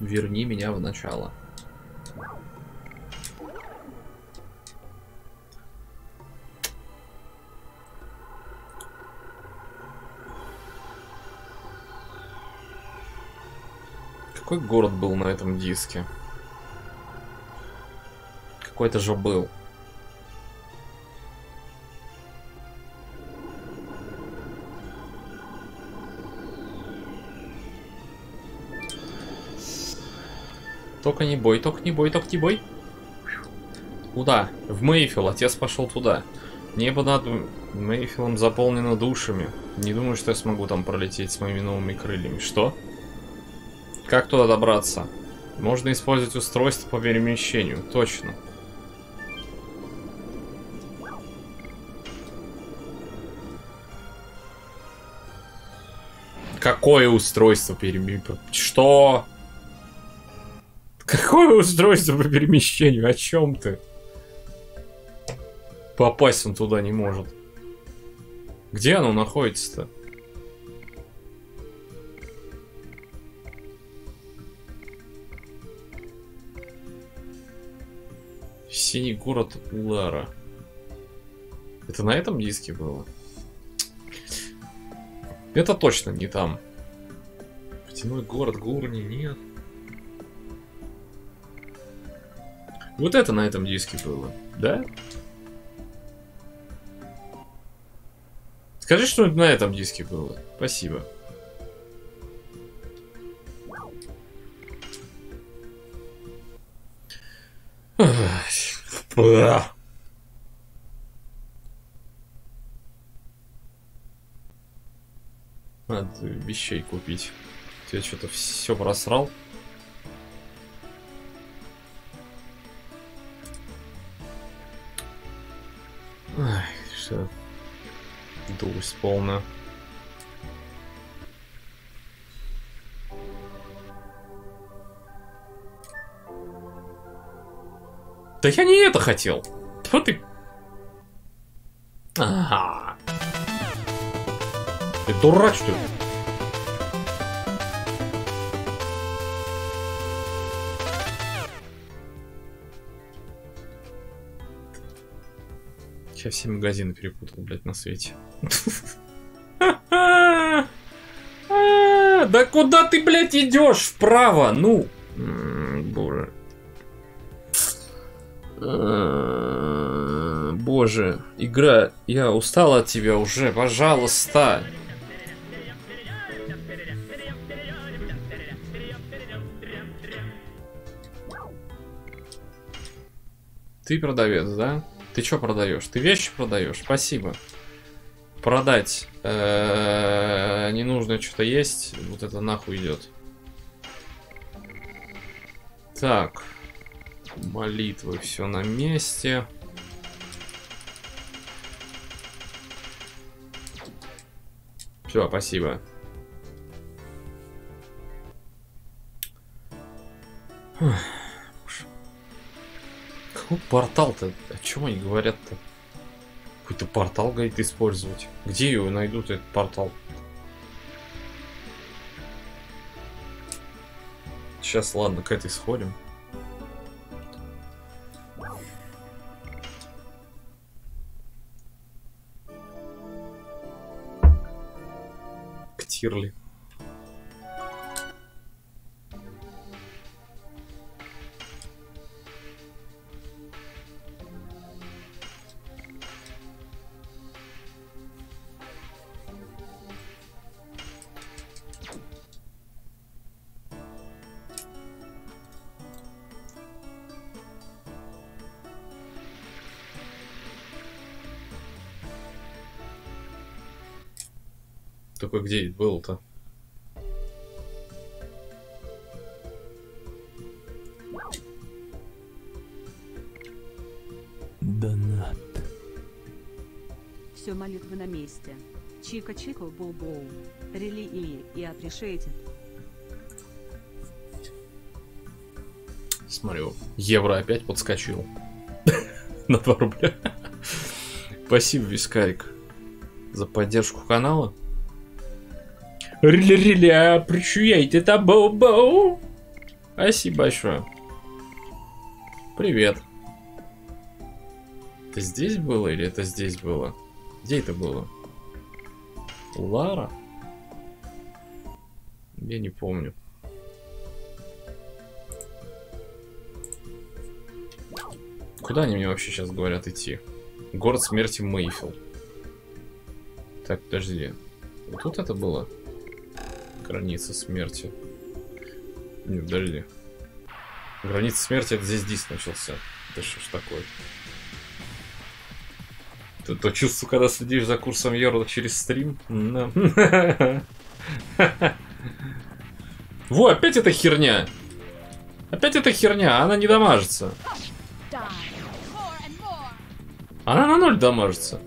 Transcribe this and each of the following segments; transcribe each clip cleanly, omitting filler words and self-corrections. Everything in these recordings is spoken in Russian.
Верни меня в начало. Какой город был на этом диске? Какой-то же был. Только не бой, только не бой, только не бой. Куда? В Мейфилл. Отец пошел туда. Небо над Мейфиллом заполнено душами. Не думаю, что я смогу там пролететь с моими новыми крыльями. Что? Как туда добраться? Можно использовать устройство по перемещению. Точно. Какое устройство перемещения? Что? Какое устройство по перемещению? О чем ты? Попасть он туда не может. Где оно находится-то? Синий город Улара. Это на этом диске было? Это точно не там. Водяной город Гурни, нет. Вот это на этом диске было, да? Скажи, что на этом диске было. Спасибо. Надо вещей купить. Я что-то все просрал. Ай, что? Дурость полная. Да я не это хотел. Что ты? Ага. Ты дурак, что ли? Сейчас все магазины перепутал, блядь, на свете. Да куда ты, блядь, идешь? Вправо, ну. Боже. Боже, игра, я устал от тебя уже, пожалуйста. Ты продавец, да? Ты что продаешь? Ты вещи продаешь? Спасибо. Продать. Ненужное что-то есть. Вот это нахуй идет. Так. Молитвы, все на месте. Все, спасибо. Какой портал-то? О чем они говорят-то? Какой-то портал, говорит, использовать. Где его найдут, этот портал? Сейчас, ладно, к этой сходим. К Тирли. Такой где был-то? Донат. Все молитвы на месте. Чика-чика, боу-боу. Really и appreciate it. Смотрю, евро опять подскочил. На 2 рубля. Спасибо, Вискарик, за поддержку канала. Really appreciate it, боу-боу. Спасибо большое. Привет. Это здесь было или это здесь было? Где это было? Лара? Я не помню. Куда они мне вообще сейчас говорят идти? Город смерти Мейфилл. Так, подожди. Вот тут это было? Граница смерти. Нет, подожди. Граница смерти, это здесь диск начался. Это что ж такое? Это то чувство, когда следишь за курсом евро через стрим. Во, опять эта херня. Опять эта херня, она не дамажится. Она на 0 дамажится.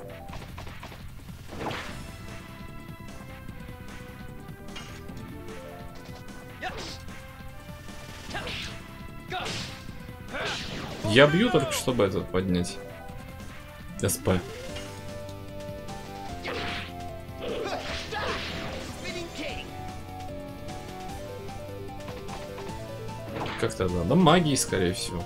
Я бью только, чтобы этот поднять. СП. Как-то надо магии, скорее всего.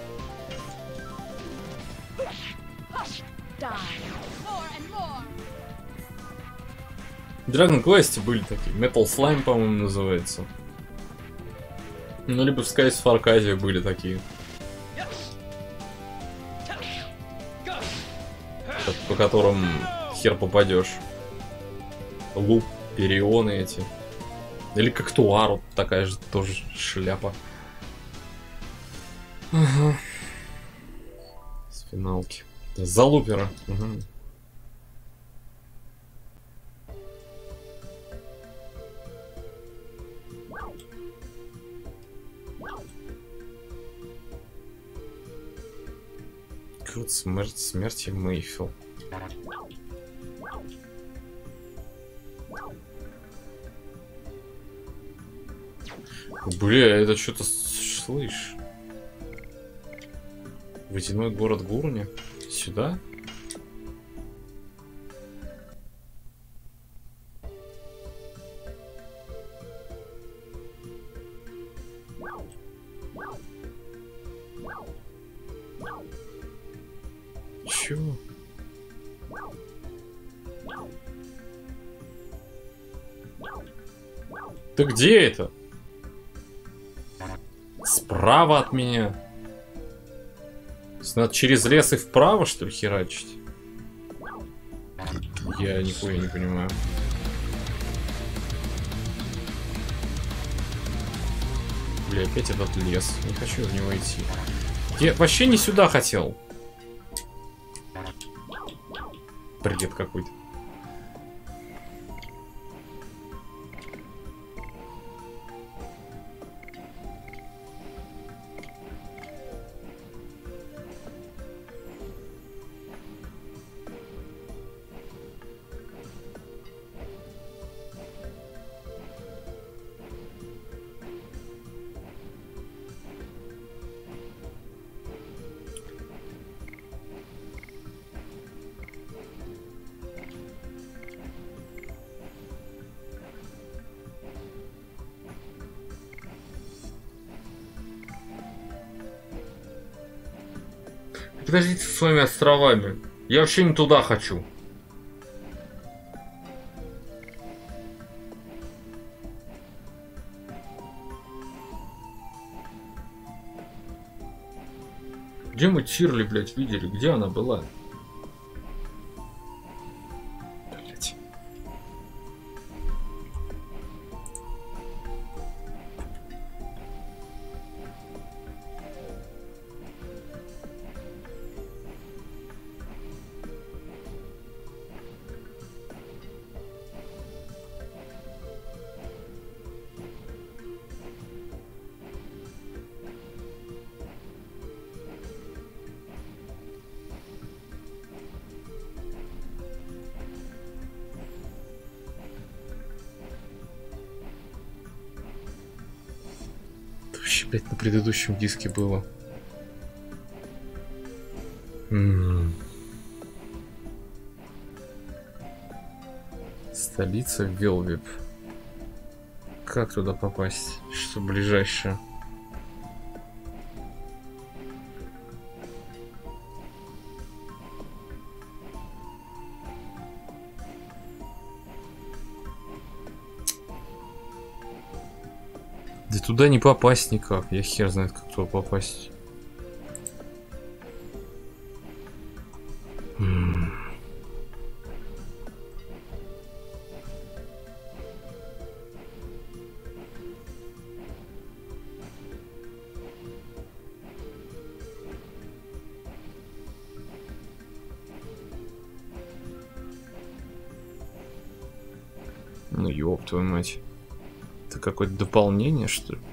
В Dragon Quest были такие. Metal Slime, по-моему, называется. Ну, либо в Skies of Arcadia были такие. По которым хер попадешь. Луп, перионы эти. Или как Туару, такая же тоже шляпа. Ага. С финалки. Залупера. Угу. Крут смерти Мейфилл. Бля, это что-то слышь. Водяной город Гурни? Сюда? Чё? Ты где это? Справа от меня. Надо через лес и вправо, что ли, херачить? Я нихуя не понимаю. Бля, опять этот лес. Не хочу в него идти. Я вообще не сюда хотел. Бред какой-то. Подождите с своими островами. Я вообще не туда хочу. Где мы Чирли, блядь, видели? Где она была? Блядь. Опять на предыдущем диске было. Столица Велвип. Как туда попасть? Что ближайшее? Да туда не попасть никак. Я хер знает, как туда попасть. Ну ёб твою мать. Это какое-то дополнение, что ли?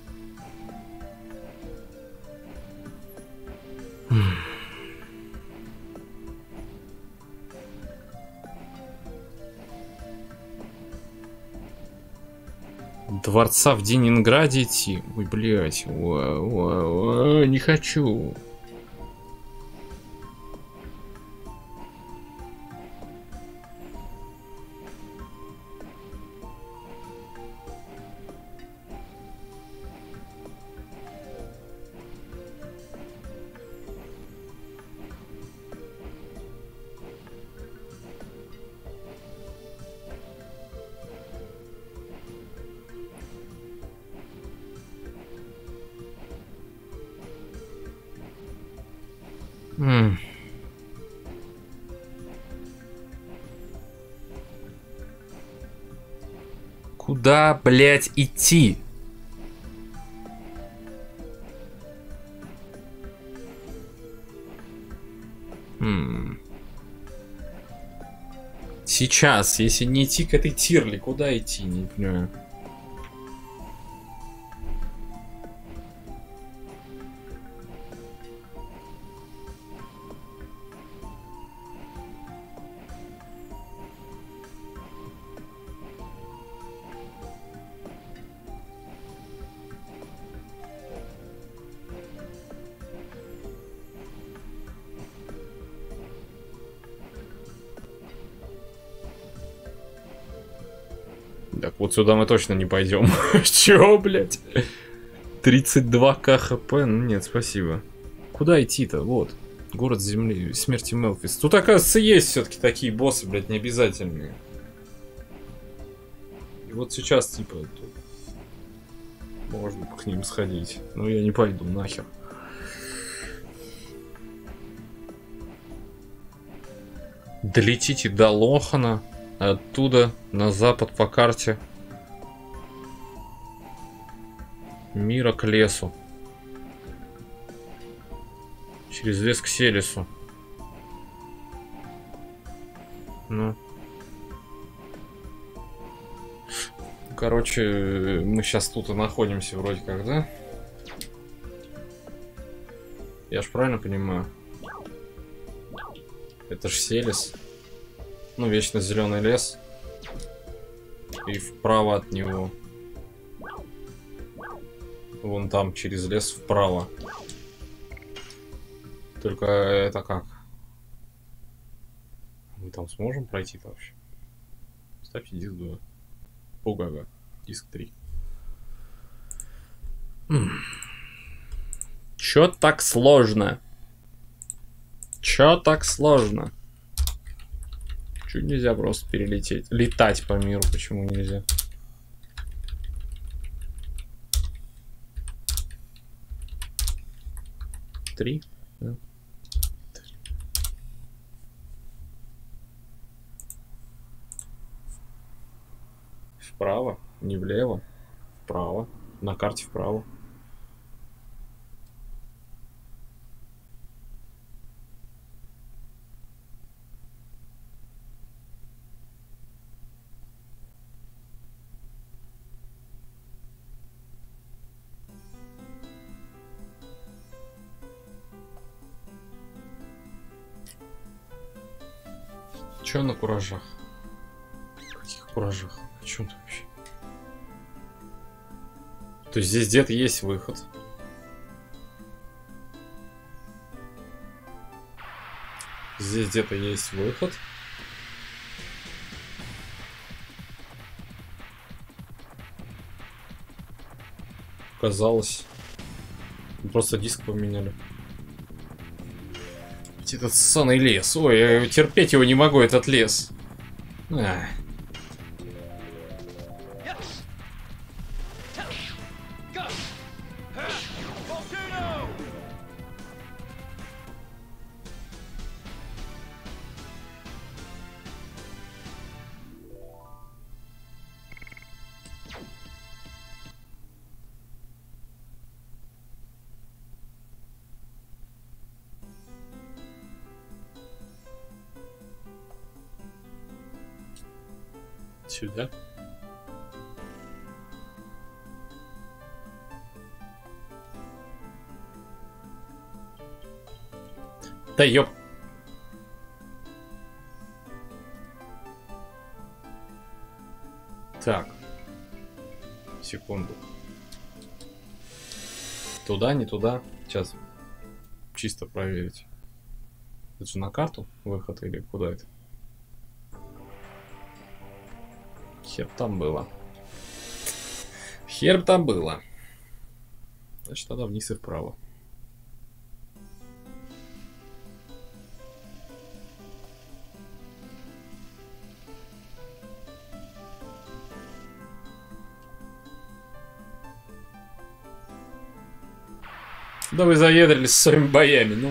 Дворца в Ленинграде идти? Ой, блядь. Не хочу. Куда, блядь, идти? Сейчас, если не идти к этой Тирли, куда идти, не понимаю. Так, вот сюда мы точно не пойдем. Чё, блядь? 32к хп? Ну нет, спасибо. Куда идти-то? Вот. Город земли, смерти Мелфис. Тут, оказывается, есть все-таки такие боссы, блядь, необязательные. И вот сейчас, типа, тут можно к ним сходить. Но я не пойду, нахер. Долетите до Лохана. Оттуда на запад по карте мира к лесу. Через лес к Селесу. Ну. Короче, мы сейчас тут и находимся вроде как, да? Я ж правильно понимаю? Это ж Селес. Ну, вечно зеленый лес. И вправо от него. Вон там, через лес вправо. Только это как? Мы там сможем пройти-то вообще? Ставьте диск 2. Пугага. Диск 3. Чё так сложно? Чё так сложно? Чё нельзя просто перелететь? Летать по миру почему нельзя? Три? Да. Вправо, не влево, вправо. На карте вправо. Чё на куражах? Каких куражах? О чем ты вообще? То есть здесь где-то есть выход. Здесь где-то есть выход. Казалось. Просто диск поменяли. Этот ссаный лес. Ой, я терпеть его не могу, этот лес. Сюда. Да ёп. Так. Секунду. Туда, не туда. Сейчас. Чисто проверить. Это же на карту выход или куда это? Хер там было. Хер там было. Значит, тогда вниз и вправо. Да вы заедрились с своими боями, ну.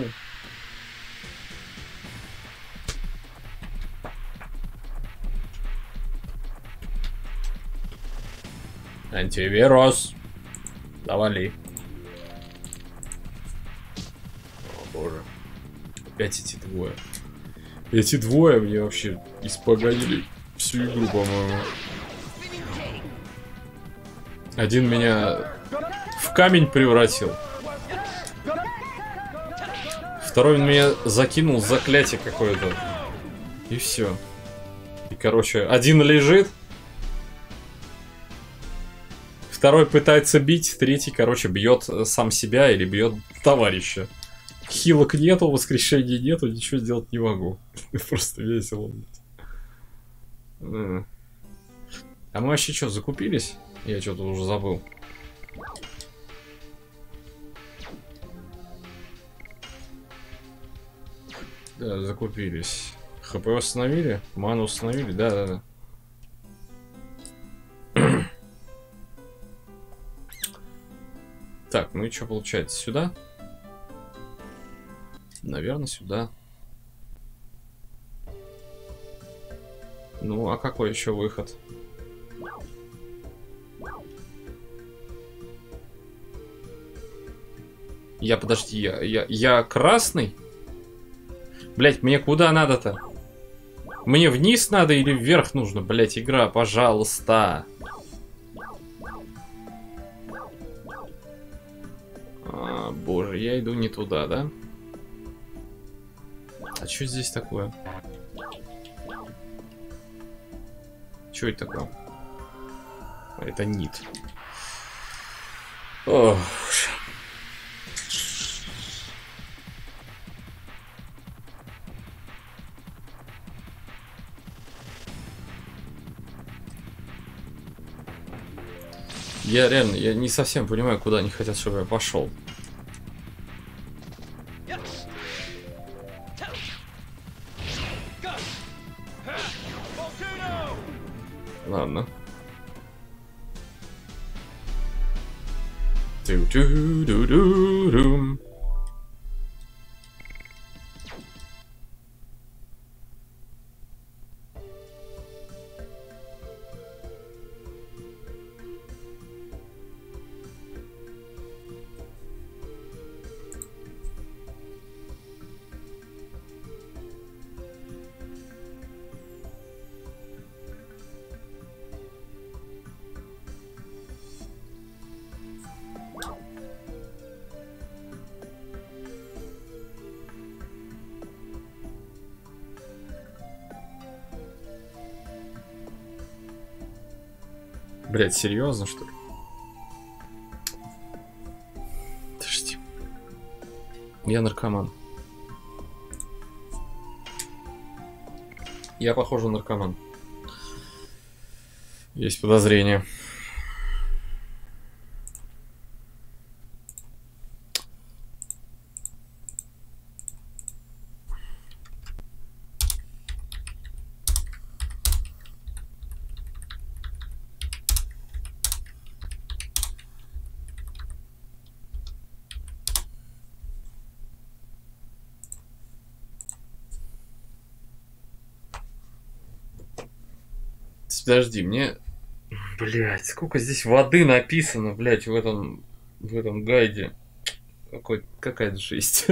Антивирус. Давали. О боже. Опять эти двое. Эти двое мне вообще испоганили всю игру, по-моему. Один меня в камень превратил. Второй меня закинул заклятие какое-то. И все. И, короче, один лежит. Второй пытается бить. Третий, короче, бьет сам себя или бьет товарища. Хилок нету, воскрешения нету, ничего сделать не могу. Просто весело. А мы вообще что, закупились? Я что-то уже забыл. Да, закупились. ХП установили? Ману установили? Да. Так, ну и что получается? Сюда? Наверное, сюда. Ну, а какой еще выход? Подожди, я красный? Блять, мне куда надо-то? Мне вниз надо или вверх нужно? Блять, игра, пожалуйста. Боже, я иду не туда, да? А что здесь такое? Что это такое? Это нит. Ох. Я реально, я не совсем понимаю, куда они хотят, чтобы я пошел. Ладно. Ту-ду-ду-ду-дум. Блять, серьезно, что ли? Подожди. Я наркоман. Я, похоже, наркоман. Есть подозрение. Подожди, мне... Блять, сколько здесь воды написано, блять, в этом гайде. Какая-то жесть.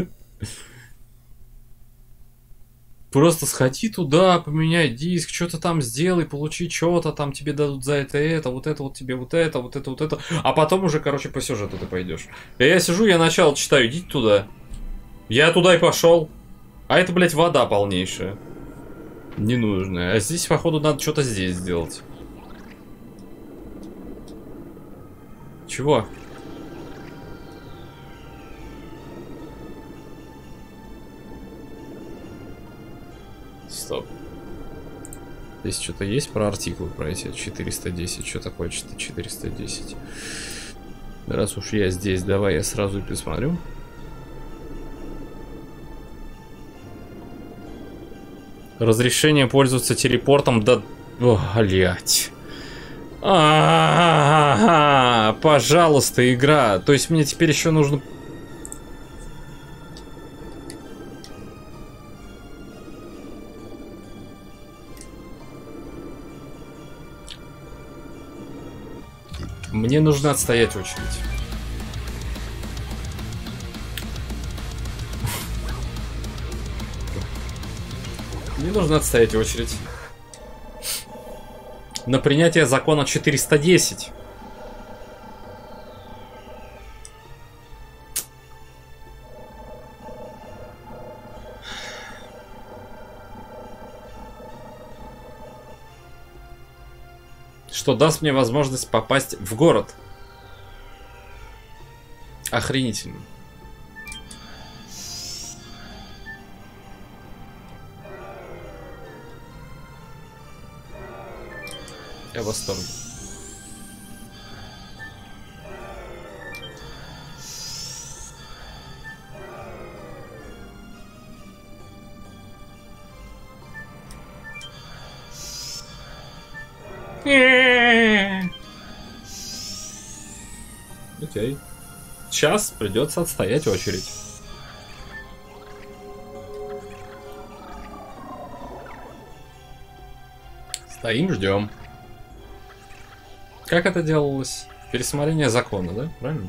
Просто сходи туда, поменяй диск, что-то там сделай, получи что-то, там тебе дадут за это, вот это вот тебе вот это, вот это, вот это. А потом уже, короче, по сюжету ты пойдешь. Я сижу, я начало читаю, идите туда. Я туда и пошел. А это, блядь, вода полнейшая. Ненужная. А здесь, походу, надо что-то здесь сделать. Чего? Стоп. Здесь что-то есть про артиклы, про эти 410? Что такое 410? Раз уж я здесь, давай я сразу и посмотрю. Разрешение пользоваться телепортом до... О, блять. Пожалуйста, игра. То есть мне теперь еще нужно... Мне нужно отстоять очередь. Мне нужно отстоять очередь. На принятие закона 410. Что даст мне возможность попасть в город. Охренительно. Я в восторге. Окей. Сейчас придется отстоять очередь. Стоим, ждем. Как это делалось? Пересмотрение закона, да? Правильно?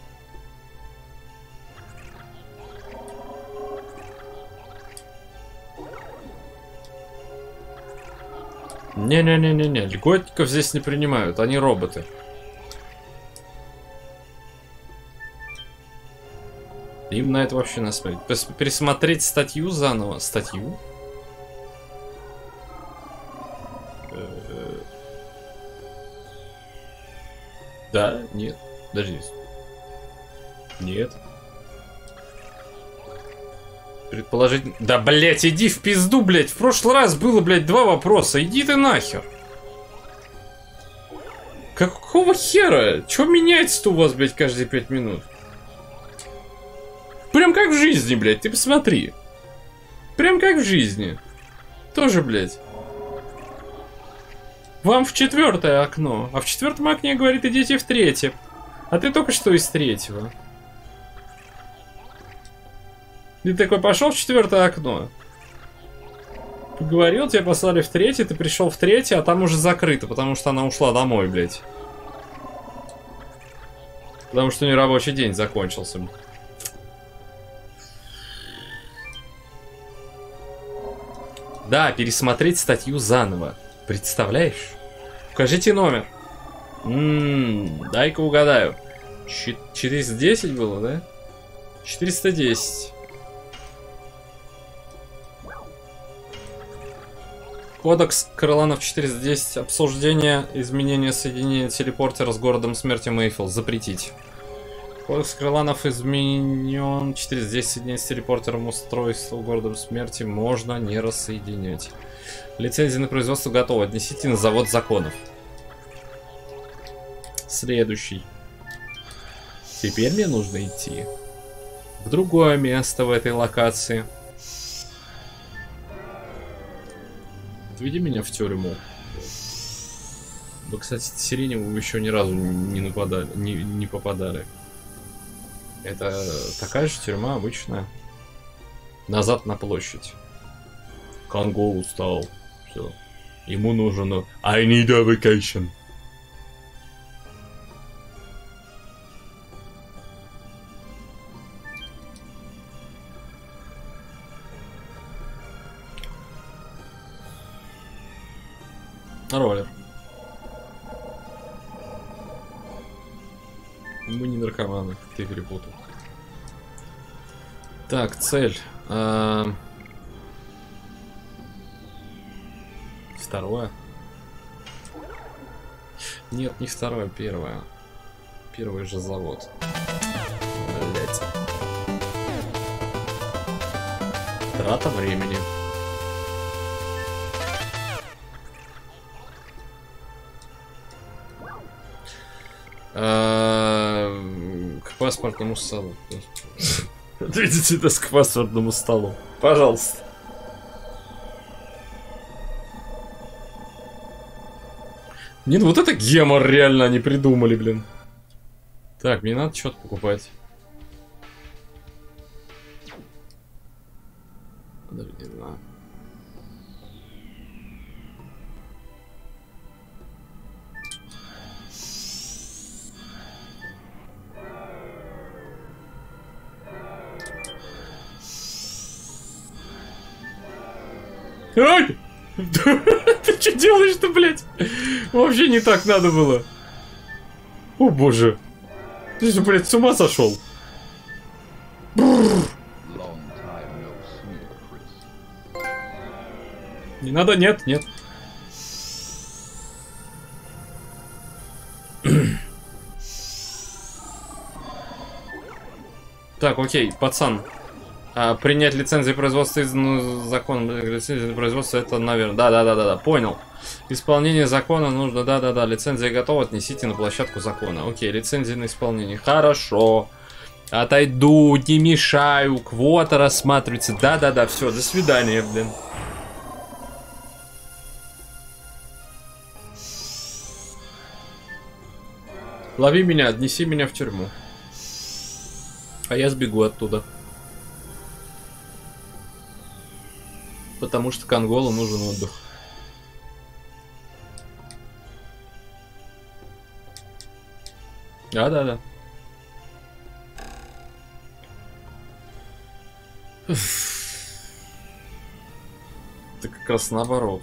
Не-не-не-не-не. Льготников здесь не принимают, они роботы. Им на это вообще насмотреть. Пересмотреть статью заново. Статью? Да? Нет. Даже есть. Нет. Предположить... Да, блять, иди в пизду, блять. В прошлый раз было, блять, 2 вопроса. Иди ты нахер. Какого хера? Чё меняется-то у вас, блять, каждые 5 минут? Прям как в жизни, блять, ты посмотри. Прям как в жизни. Тоже, блять. Вам в 4-е окно. А в 4-м окне говорит, идите в 3-е. А ты только что из 3-го. Ты такой пошел в 4-е окно. Поговорил, тебя послали в 3-е, ты пришел в 3-е, а там уже закрыто, потому что она ушла домой, блять. Потому что у нее рабочий день закончился. Да, пересмотреть статью заново. Представляешь? Укажите номер. Дай-ка угадаю. 410 было, да? 410. Кодекс Крыланов 410. Обсуждение изменения соединения телепортера с городом смерти Мейфилл. Запретить. Кодекс Крыланов изменен. 410 соединение с телепортером устройства городом смерти можно не рассоединять. Лицензия на производство готова. Отнесите на завод законов. Следующий. Теперь мне нужно идти в другое место в этой локации. Отведи меня в тюрьму. Вы, кстати, Сиреневым еще ни разу не нападали, не попадали. Это такая же тюрьма обычная. Назад на площадь. Конго устал. Все. Ему нужен... I need a vacation. Роллер. Мы не наркоманы, как ты перепутал. Так, цель. Второе. Нет, не второе, первое. Первый же завод. Блять. Трата времени. К паспортному столу. Ответите это к паспортному столу. Пожалуйста. Нет, вот это гемор реально они придумали, блин. Так, мне надо что-то покупать. Даже не знаю. Ай! Ты что делаешь-то, блядь? Вообще не так надо было. О боже. Ты же, блядь, с ума сошел? Не надо, нет, нет. Так, окей, пацан. Принять лицензию производства из закон лицензии производства это, наверное. Да, понял. Исполнение закона нужно, да. Лицензия готова, отнесите на площадку закона. Окей, лицензия на исполнение. Хорошо. Отойду, не мешаю. Квота рассматривается. Да, все, до свидания, блин. Лови меня, отнеси меня в тюрьму. А я сбегу оттуда. Потому что Конголу нужен отдых. Да. Это как раз наоборот.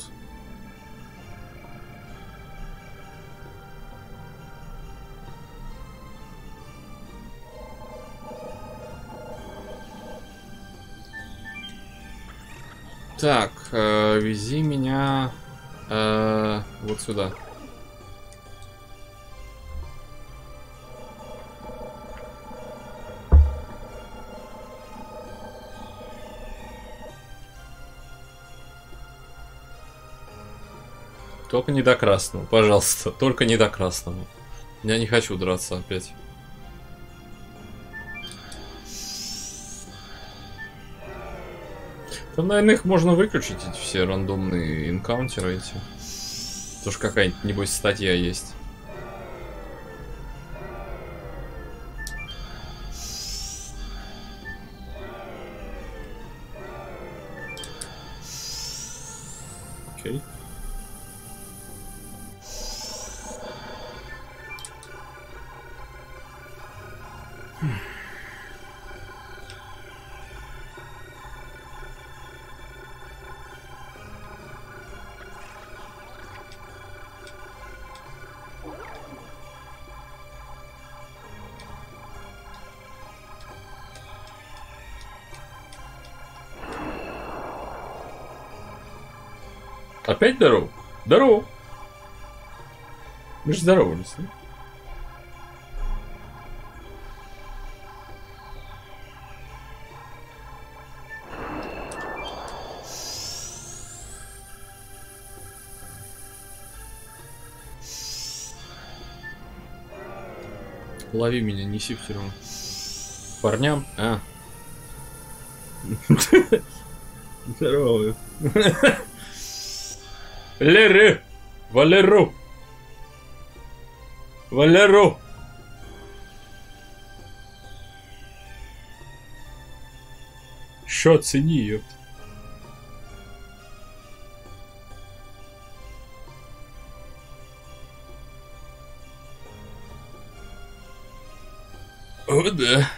Так, вези меня вот сюда. Только не до красного, пожалуйста. Только не до красного. Я не хочу драться опять. Там, наверное, их можно выключить, эти все рандомные энкаунтеры эти. Тоже какая-нибудь, небось, статья есть. Окей. Опять здорово? Здорово. Мы же здоровались, да? Лови меня, неси в тюрьму. Парням? А. Здорово. Леры! Валеру! Валеру! Шо, цени, ёпт. О, да.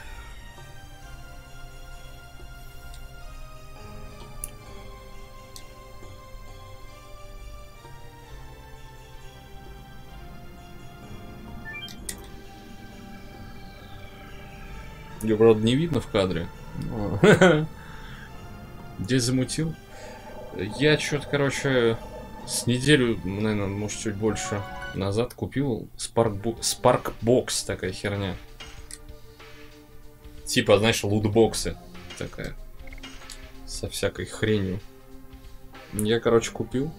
Ее, правда, не видно в кадре. Здесь замутил. Я что-то, короче, с неделю, наверное, может, чуть больше назад купил Sparkbox, такая херня. Типа, знаешь, лутбоксы такая. Со всякой хренью. Я, короче, купил.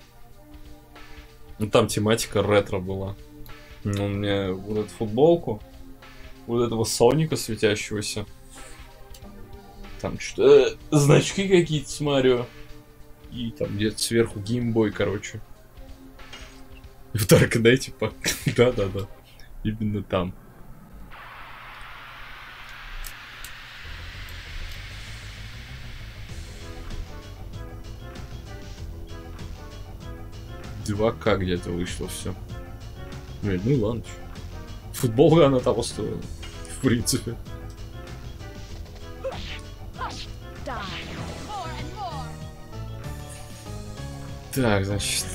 Ну, там тематика ретро была. Ну, у меня вот эту футболку. Вот этого Соника светящегося. Там что-то значки какие-то с Марио. И там где-то сверху геймбой, короче. В Dark Knight, типа. Да-да-да. Именно там. $2К где-то вышло все. Ну ладно. Футболка она того стоила. В принципе. Так, значит.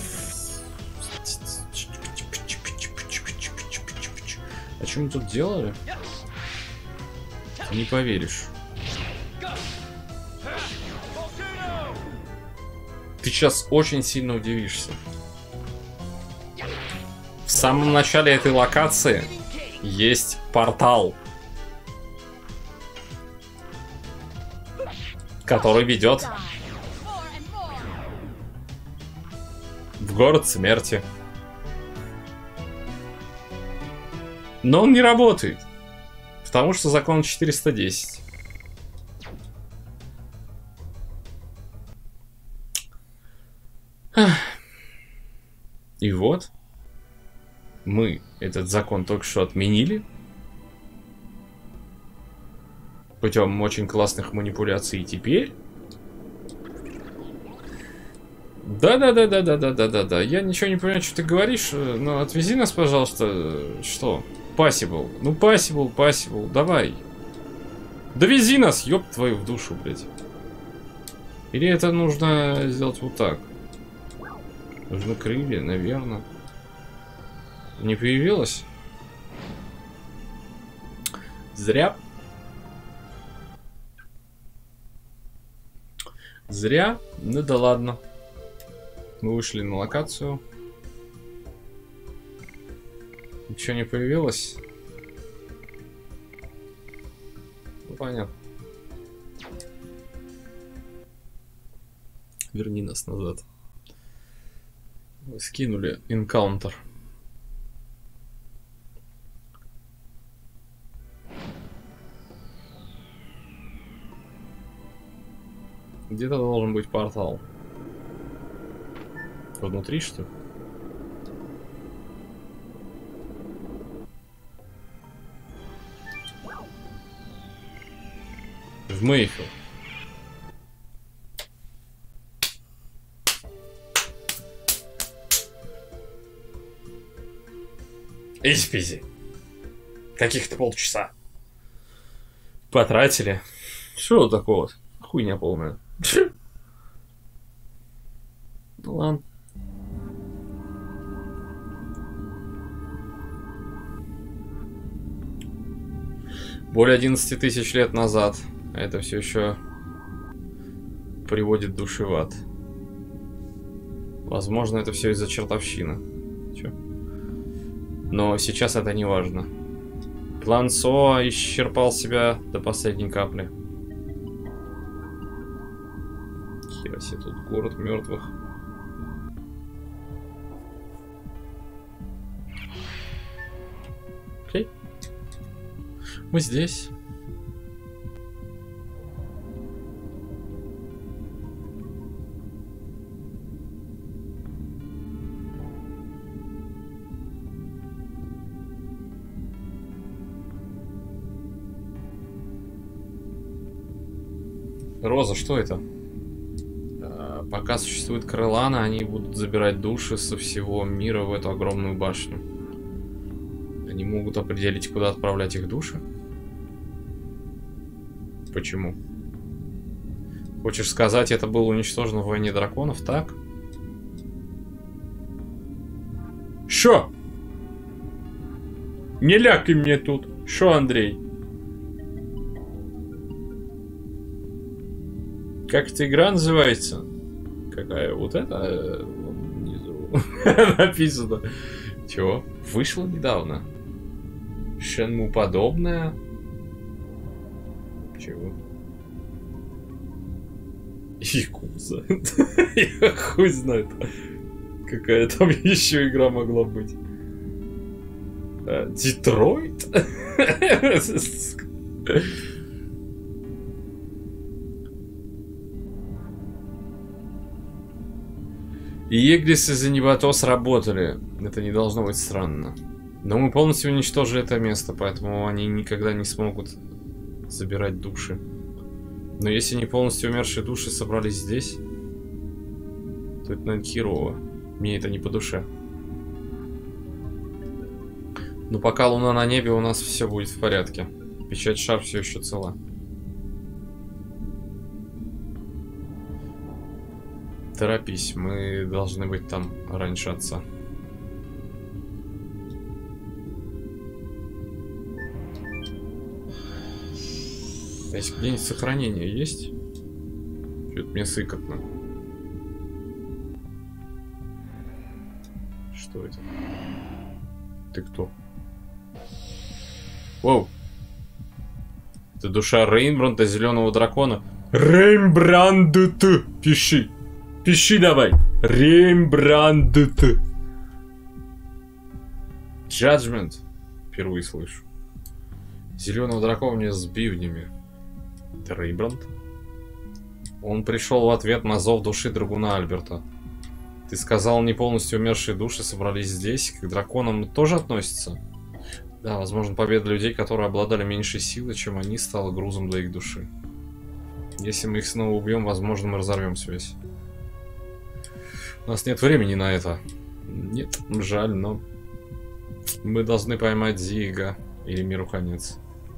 А что мы тут делали? Ты не поверишь. Ты сейчас очень сильно удивишься. В самом начале этой локации есть портал, который ведет в город смерти. Но он не работает, потому что закон 410. И вот мы этот закон только что отменили путем очень классных манипуляций. И теперь... Да. Я ничего не понимаю, что ты говоришь. Но отвези нас, пожалуйста. Что? Possible. Ну, possible. Давай. Довези нас, ёб твою в душу, блядь. Или это нужно сделать вот так? Нужно крылья, наверное. Не появилось? Зря. Зря? Ну да ладно. Мы вышли на локацию. Ничего не появилось? Ну, понятно. Верни нас назад. Скинули энкаунтер. Где-то должен быть портал. Внутри, что ли? В Мейфилл. Изи-пизи. Каких-то полчаса. Потратили. Что такого? Хуйня полная. Ну ладно. Более 11 тысяч лет назад. Это все еще приводит души в ад. Возможно, это все из-за чертовщины. Чё? Но сейчас это не важно. План Со исчерпал себя до последней капли. Хера себе, тут город мертвых. Окей. Мы здесь. Роза, что это? Пока существует Крылана, они будут забирать души со всего мира в эту огромную башню. Они могут определить, куда отправлять их души. Почему? Хочешь сказать, это было уничтожено в войне драконов, так? Шо? Не лякай мне тут. Шо, Андрей? Как эта игра называется? Какая? Вот это? Внизу написано. Чего? Вышло недавно. Шенму подобное? Чего? Якуза. Я хуй знает. Какая там еще игра могла быть? Детройт? И Егрис и Небато сработали. Это не должно быть странно. Но мы полностью уничтожили это место, поэтому они никогда не смогут забирать души. Но если не полностью умершие души собрались здесь, то это, наверное, херово. Мне это не по душе. Но пока луна на небе, у нас все будет в порядке. Печать шар все еще цела. Торопись, мы должны быть там раньше отца. Здесь где-нибудь сохранение есть? Что-то мне сыкотно. Что это? Ты кто? Воу! Это душа Рейнбранда, зеленого дракона. Рейнбранд, пиши! Пиши давай! Рейнбранд. Judgment. Впервые слышу. Зеленого дракона с бивнями. Это Рейнбранд? Он пришел в ответ на зов души драгуна Альберта. Ты сказал, не полностью умершие души собрались здесь. К драконам тоже относятся? Да, возможно, победа людей, которые обладали меньшей силой, чем они, стала грузом для их души. Если мы их снова убьем, возможно, мы разорвем связь. У нас нет времени на это. Нет, жаль, но... Мы должны поймать Зига. Или миру конец.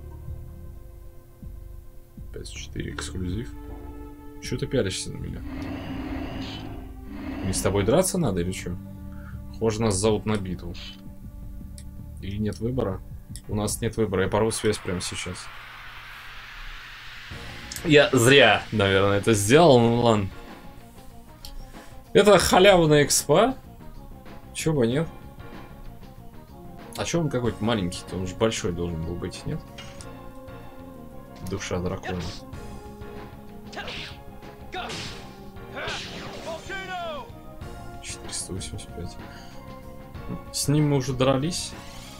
5-4 эксклюзив. Чё ты пялишься на меня? Мне с тобой драться надо или что? Похоже, нас зовут на битву. Или нет выбора? У нас нет выбора. Я порву связь прямо сейчас. Я зря, наверное, это сделал. Ну ладно. Это халявная экспа? Чего бы нет? А чё он какой-то маленький-то? Он же большой должен был быть, нет? Душа дракона. 485. С ним мы уже дрались.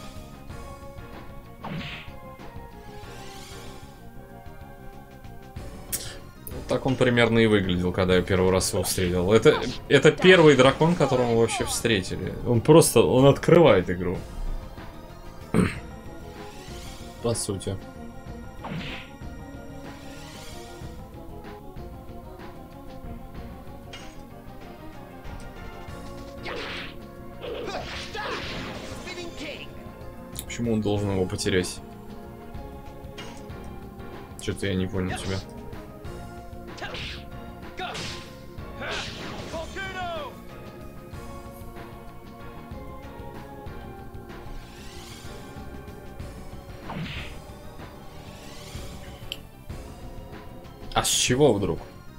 Так он примерно и выглядел, когда я первый раз его встретил. Это первый дракон, которого мы вообще встретили. Он открывает игру. По сути. Почему он должен его потерять? Что-то я не понял тебя. А с чего вдруг?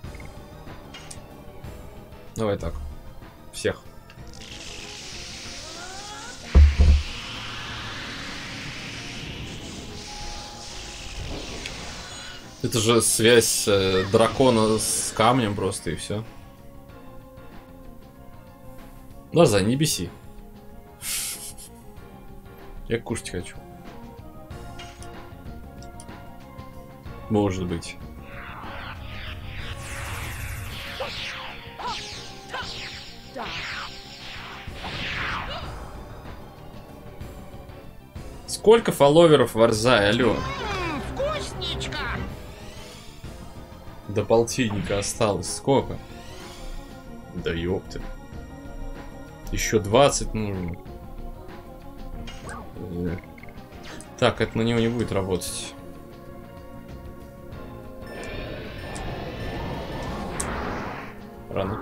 Давай так. Всех. Это же связь дракона с камнем просто и все. Глаза, не беси. Я кушать хочу. Может быть. Сколько фолловеров в Арзае, алло? Вкусничка! До полтинника осталось. Сколько? Да ёпты. Еще 20 нужно. Так, это на него не будет работать. Рано.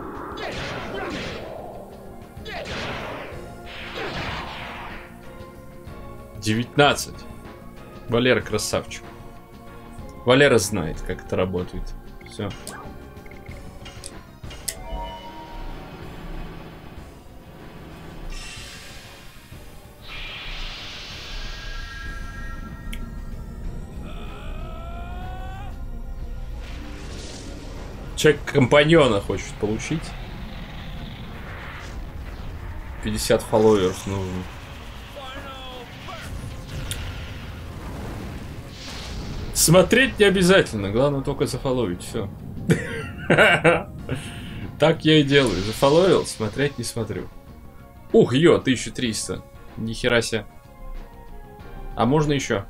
$19. Валера красавчик. Валера знает, как это работает. Все. Человек компаньона хочет получить. 50 фолловеров нужно. Смотреть не обязательно, главное только зафолловить, все. Так я и делаю. Зафолловил, смотреть не смотрю. Ух, 1300. Нихера себе. А можно еще?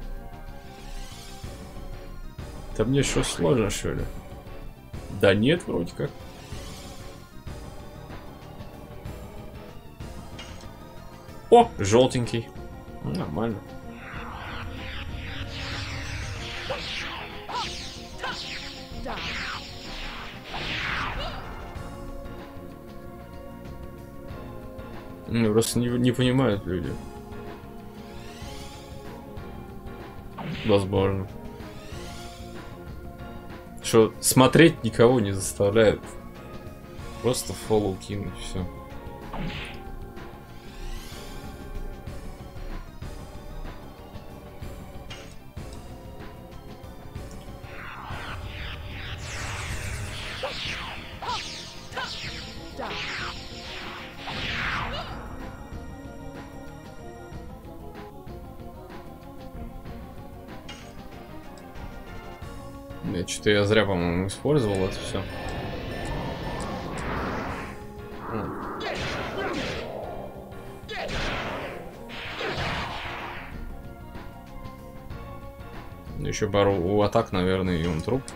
Да мне что, сложно, что ли? Да нет, вроде как. О, желтенький. Нормально. Просто не понимают люди. Возможно. Что смотреть никого не заставляет. Просто фоллоу кинуть, все. Что-то я зря, по-моему, использовал это все. Еще пару атак, наверное, и он труп.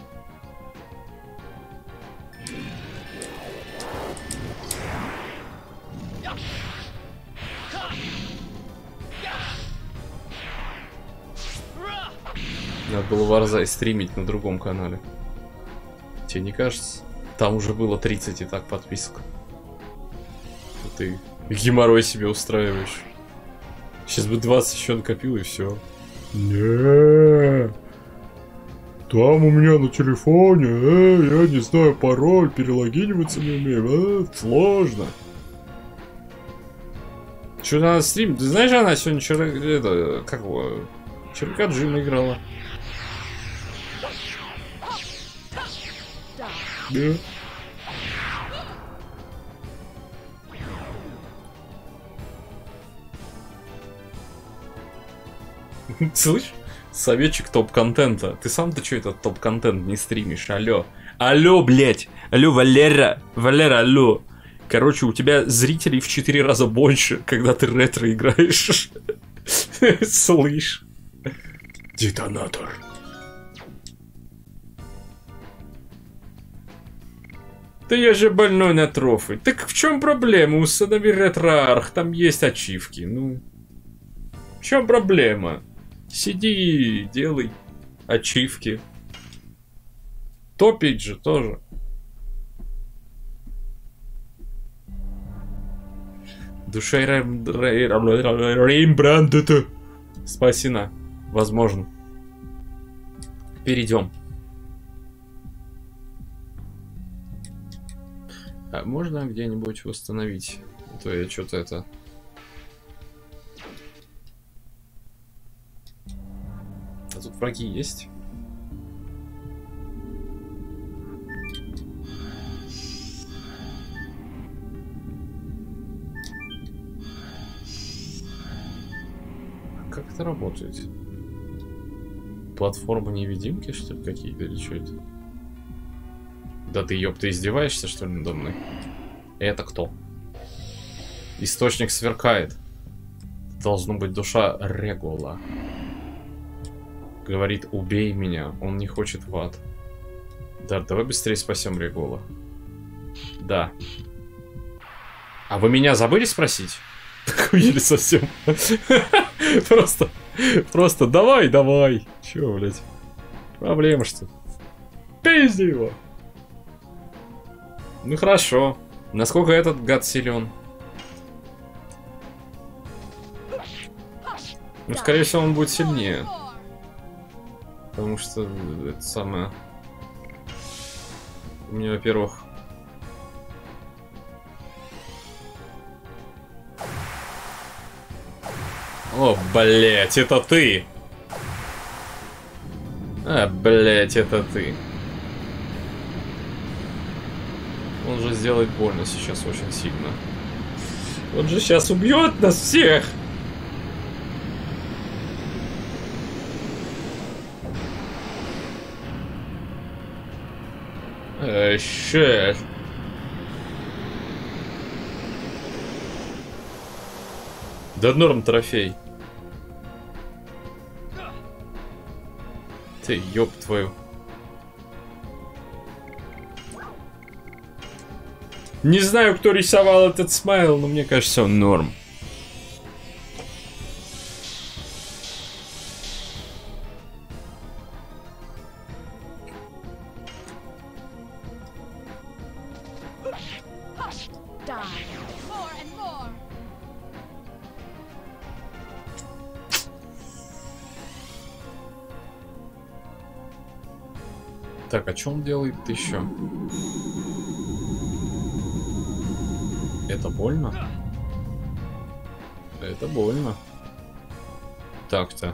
Надо было Варзай стримить на другом канале. Тебе не кажется? Там уже было 30 и так подписок. Ты геморрой себе устраиваешь. Сейчас бы 20 еще накопил и все. Не. Там у меня на телефоне, я не знаю пароль, перелогиниваться не умею, сложно. Что-то надо стримить. Ты знаешь, она сегодня это, как его, Черкаджима играла. Да. Слышь, советчик топ-контента. Ты сам-то что этот топ-контент не стримишь? Алло. Алло, блять. Алло, Валера. Валера, алло. Короче, у тебя зрителей в 4 раза больше, когда ты ретро играешь. Слышь. Детонатор. Да я же больной на трофы. Так в чем проблема? Установи ретроарх, там есть ачивки. Ну, в чем проблема? Сиди, делай ачивки. Топить же тоже. Душа Реймбранд это спасена. Возможно. Перейдем. А можно где-нибудь восстановить? А то я что-то это... А тут враги есть? Как это работает? Платформа невидимки, что ли, какие-то, или что это? Да ты, ёб, ты издеваешься, что ли, надо мной? Это кто? Источник сверкает. Должно быть душа Регула. Говорит, убей меня, он не хочет в ад. Да, давай быстрее спасем Регула. Да. А вы меня забыли спросить? Охуели совсем. Просто давай. Чё, блядь? Проблема, что ли? Пизди его. Ну хорошо. Насколько этот гад силен? Ну, скорее всего, он будет сильнее. Потому что это самое... У меня, во-первых... О, блять, это ты! А, блять, это ты. Он же сделает больно сейчас очень сильно. Он же сейчас убьет нас всех! Щет. Да норм трофей. Ты, ёб твою. Не знаю, кто рисовал этот смайл, но мне кажется, он норм. Так, а что он делает еще? Это больно? Это больно. Так-то.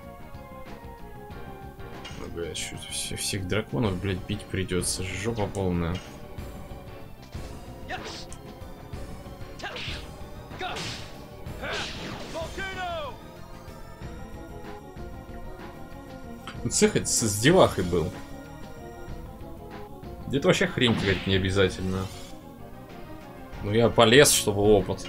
Блять, всех драконов, блять, бить придется. Жопа полная. Цехать с девахой был. Где-то вообще хрень какая-то не обязательно. Ну я полез, чтобы опыт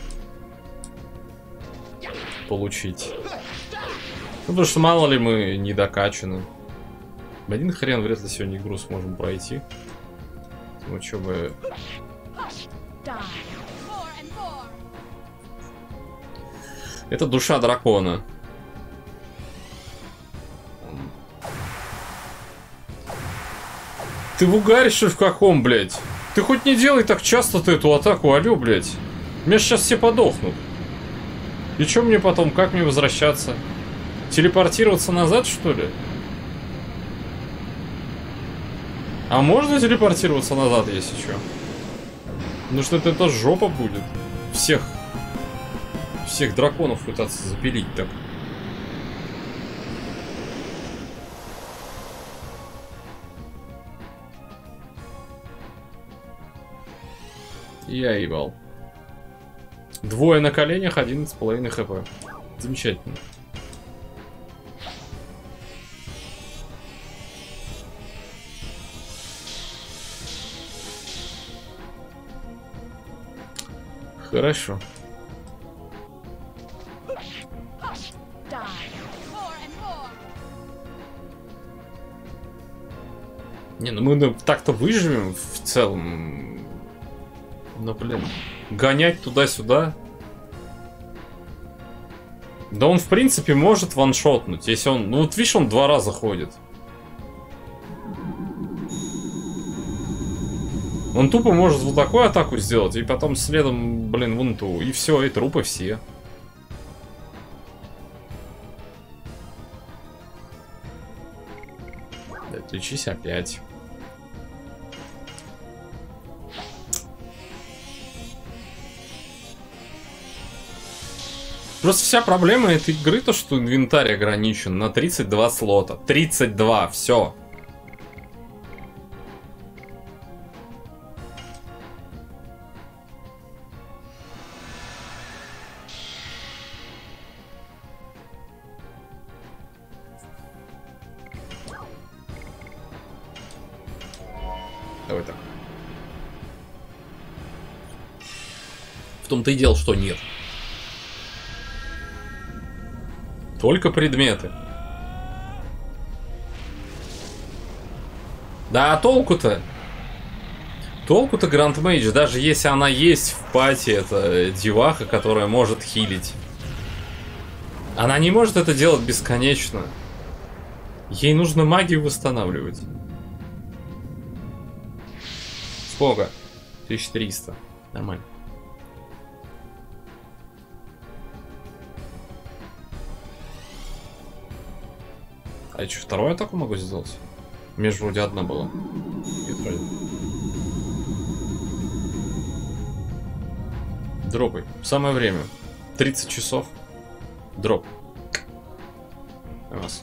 получить. Ну, потому что мало ли мы не докачаны. Один хрен вряд ли сегодня игру сможем пройти. Ну чё бы... Это душа дракона. Ты в угаре, что ли, в каком, блядь? Ты хоть не делай так часто ты эту атаку, алё, блядь. У меня сейчас все подохнут. И чё мне потом, как мне возвращаться? Телепортироваться назад, что ли? А можно телепортироваться назад, если чё? Ну что это жопа будет. Всех драконов пытаться запилить так. Я ебал. Двое на коленях, 11,5 хп. Замечательно. Хорошо. Не, ну мы так-то выживем в целом. Но, блин, гонять туда-сюда. Да он, в принципе, может ваншотнуть, если он... Ну, вот видишь, он 2 раза ходит. Он тупо может вот такую атаку сделать, и потом следом, блин, вон ту. И все, и трупы все. Отличись опять. Просто вся проблема этой игры то, что инвентарь ограничен на 32 слота. 32, все. Давай так. В том-то и дело, что нет. Только предметы. Да, а толку-то? Толку-то Гранд Мейдж, даже если она есть в пати, это деваха, которая может хилить. Она не может это делать бесконечно. Ей нужно магию восстанавливать. Сколько? 1300. Нормально. А я что, вторую атаку могу сделать? У меня же вроде одна была. Нет, вроде. Дропай. Самое время. 30 часов. Дроп. Раз.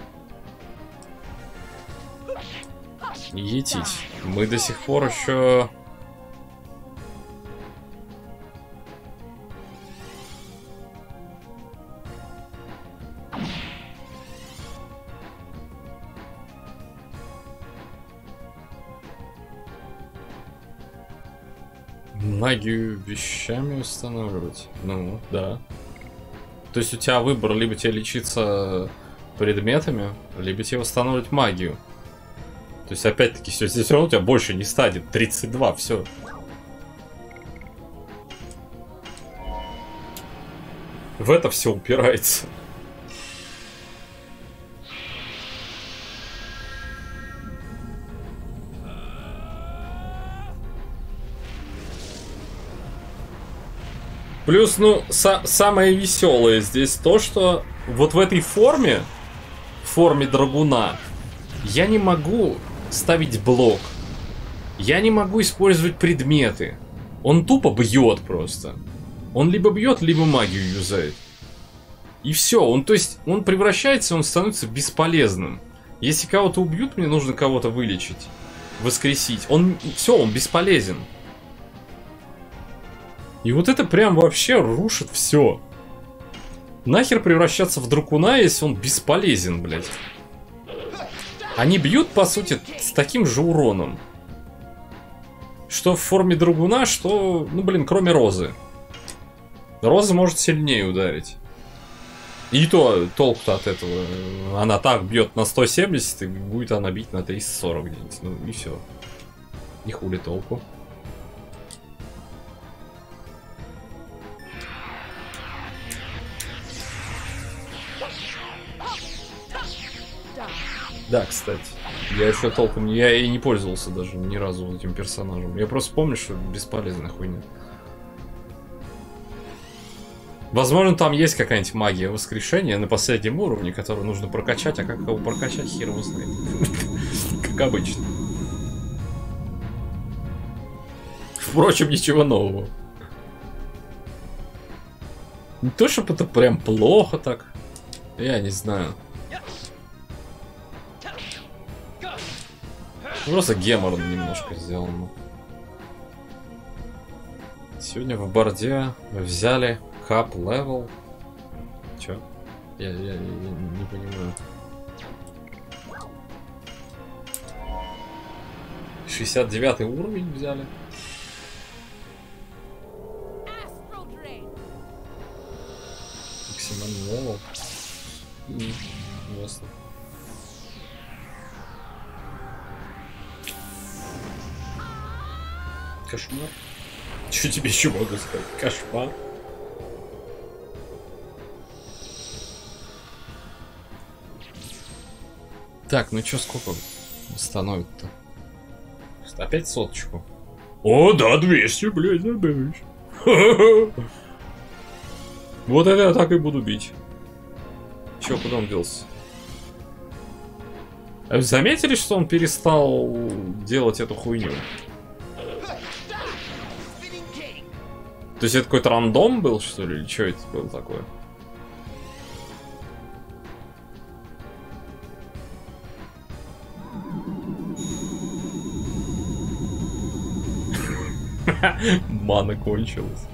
Етить. Мы до сих пор еще... Магию вещами устанавливать. Ну, да. То есть у тебя выбор, либо тебе лечиться предметами, либо тебе восстанавливать магию. То есть опять-таки все, здесь все равно у тебя больше не стадий. 32, все. В это все упирается. Плюс, ну, самое веселое здесь то, что вот в этой форме, в форме драгуна, я не могу ставить блок. Я не могу использовать предметы. Он тупо бьет просто. Он либо бьет, либо магию юзает. И все. Он, то есть, он превращается, он становится бесполезным. Если кого-то убьют, мне нужно кого-то вылечить, воскресить. Он, все, он бесполезен. И вот это прям вообще рушит все. Нахер превращаться в дракуна, если он бесполезен, блядь. Они бьют, по сути, с таким же уроном. Что в форме драгуна, что, ну, блин, кроме Розы. Роза может сильнее ударить. И то толк-то от этого. Она так бьет на 170, и будет она бить на 340 где-нибудь. Ну и все. И хули толку. Да, кстати. Я еще толком я и не пользовался даже ни разу этим персонажем. Я просто помню, что бесполезная хуйня. Возможно, там есть какая-нибудь магия воскрешения на последнем уровне, которую нужно прокачать, а как его прокачать, хер его знает. Как обычно. Впрочем, ничего нового. Не то, чтобы это прям плохо так. Я не знаю. Просто геморно немножко сделано. Сегодня в борде взяли кап левел. Чё? Я не понимаю. 69 уровень взяли. Максимальный левел. Ясно. Кошмар. Что тебе еще могу сказать? Кошмар. Так, ну чё, сколько становит-то? Опять соточку. О, да, 200, блядь, добавишь. Вот это я так и буду бить. Чё, куда он делся? Заметили, что он перестал делать эту хуйню? То есть это какой-то рандом был, что ли? Или что это было такое? Мана кончилась.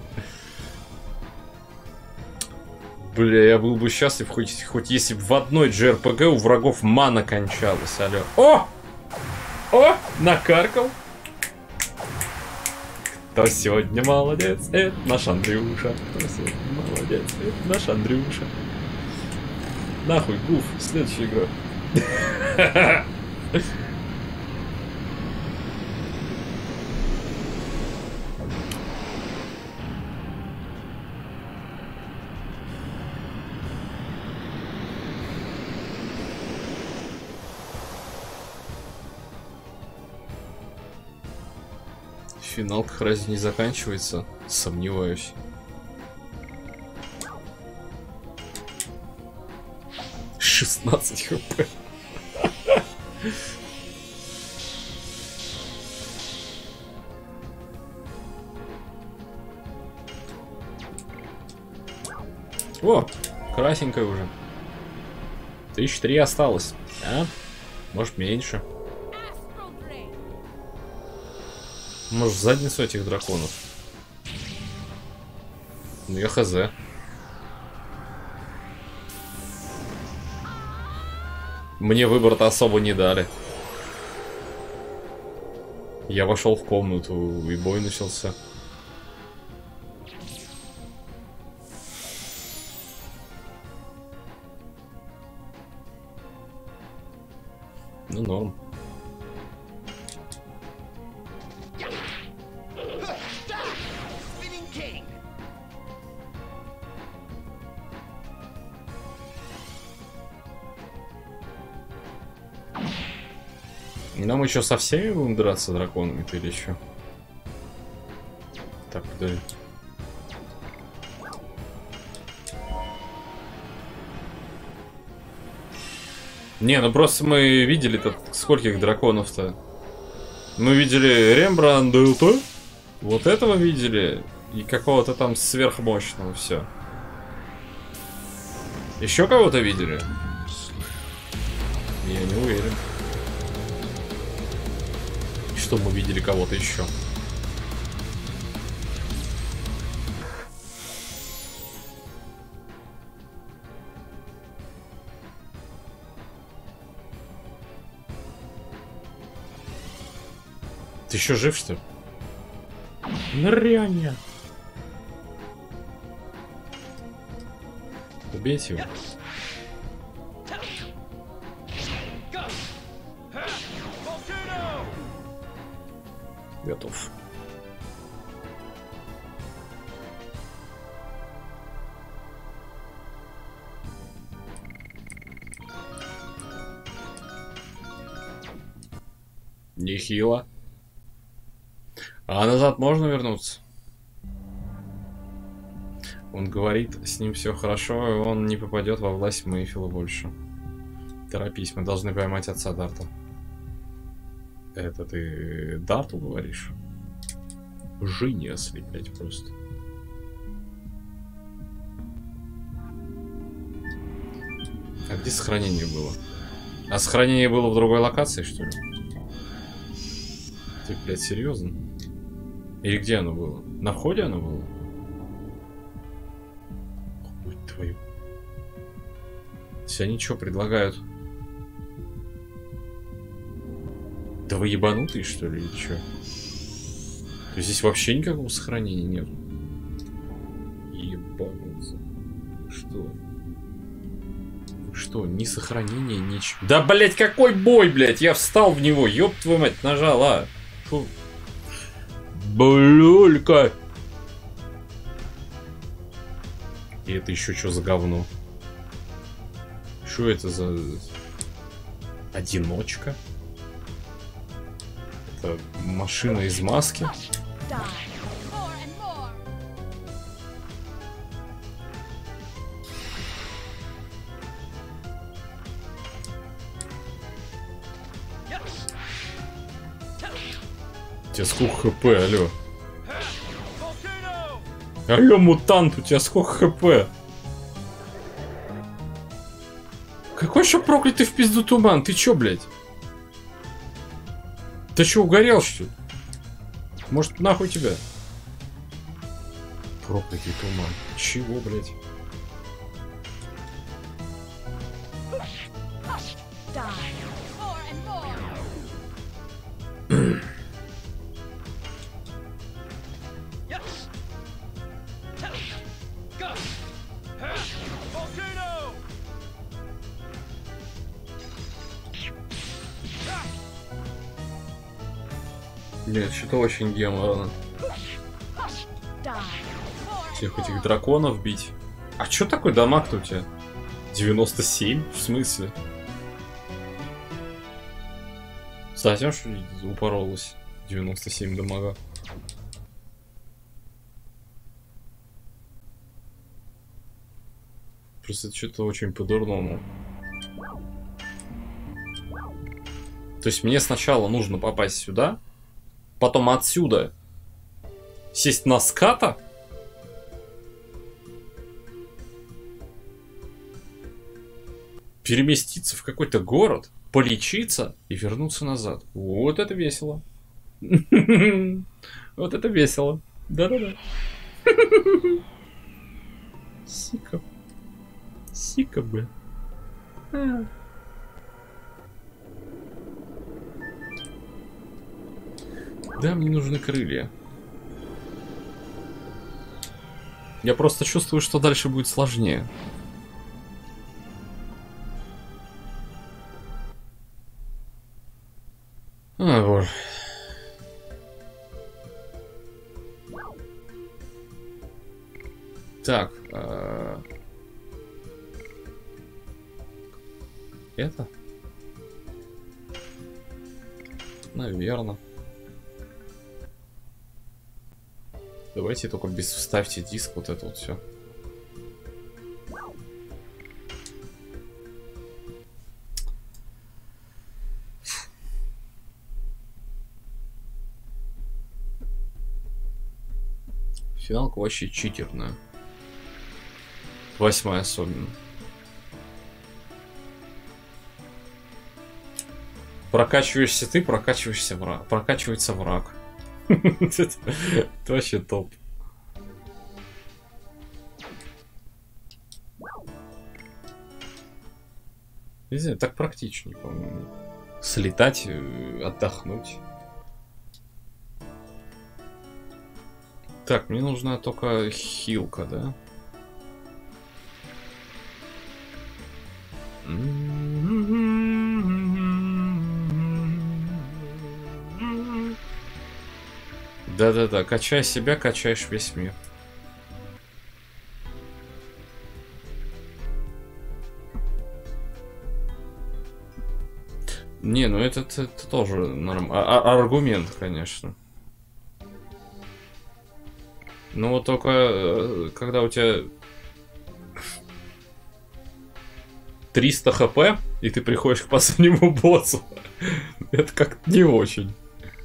Бля, я был бы счастлив, хоть если бы в одной JRPG у врагов мана кончалась, алё. О! О! Накаркал! Кто сегодня молодец? Это наш Андрюша. Кто сегодня молодец? Это наш Андрюша. Нахуй, гуф, следующая игра. Финал как раз не заканчивается. Сомневаюсь. — 16 хп. О, красненькая уже. 1003 осталось. А? Может, меньше. Может, в задницу этих драконов. Ну, я хз. Мне выбор-то особо не дали. Я вошел в комнату, и бой начался. Ну, норм. Нам еще со всеми будем драться драконами-то или еще? Так, подожди. Не, ну просто мы видели-то скольких драконов-то. Мы видели Рембрандта, вот этого видели, и какого-то там сверхмощного, все. Еще кого-то видели? Я не уверен. Что мы видели кого-то еще. Ты еще жив, что ли? Ныряние. Убейте его. Готов. Нехило. А назад можно вернуться? Он говорит, с ним все хорошо, и он не попадет во власть Мейфила больше. Торопись, мы должны поймать отца Дарта. Это ты Дарту говоришь? Жениасли, блять, просто. А где сохранение было? А сохранение было в другой локации, что ли? Ты, блядь, серьезно? Или где оно было? На входе оно было? Хуй твою. Все они что предлагают? Да вы ебанутые, что ли, или что? То есть здесь вообще никакого сохранения нет. Ебануться. Что? Что? Ни сохранения, ничего. Да, блять, какой бой, блять! Я встал в него, ёб твою мать, нажал, а! Фу. Блюлька! И это еще что за говно? Что это за... Одиночка? Это машина из маски? У тебя сколько хп, алло? Алло, мутант, у тебя сколько хп? Какой еще проклятый в пизду туман? Ты чё, блядь? Ты чё, угорел, что ли? Может, нахуй тебя? Проклятый туман. Чего, блядь? Нет, что-то очень геморно. Всех этих драконов бить. А чё такой дамаг-то у тебя? 97? В смысле? Совсем что ли упоролась? 97 дамага. Просто это что-то очень по-дурному. То есть мне сначала нужно попасть сюда, потом отсюда сесть на ската, переместиться в какой-то город, полечиться и вернуться назад. Вот это весело. Вот это весело. Да-да-да. Сика. Сика, блин. Да, мне нужны крылья. Я просто чувствую, что дальше будет сложнее. А, боже. Так. Это? Наверное. Давайте только без вставьте диск, вот это вот все. Финалка вообще читерная. 8-я особенно. Прокачиваешься ты, прокачиваешься враг. Прокачивается враг. Это вообще топ. Не знаю, так практичнее, по-моему. Слетать, отдохнуть. Так, мне нужна только хилка, да? Да-да-да, качай себя, качаешь весь мир. Не, ну это тоже аргумент, конечно. Ну вот только когда у тебя 300 хп, и ты приходишь к последнему боссу, это как-то не очень.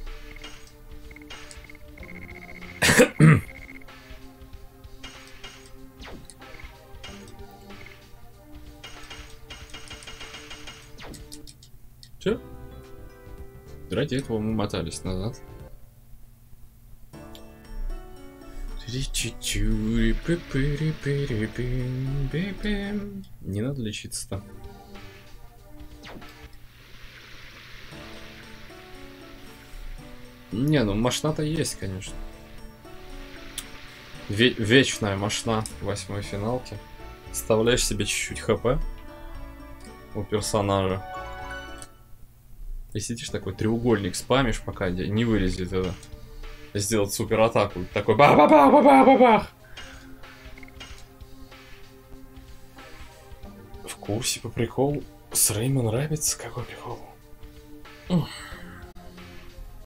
Че? Ради этого мы мотались назад. Не надо лечиться-то. Не, ну мошна-то есть, конечно. Вечная мошна 8-й финалки. Вставляешь себе чуть-чуть хп у персонажа. И сидишь такой треугольник спамишь, пока не вылезет это. Сделать супер атаку. Такой бах-бах-бах-бах-бах-бах. В курсе по приколу. С Реймон Раббитс какой прикол?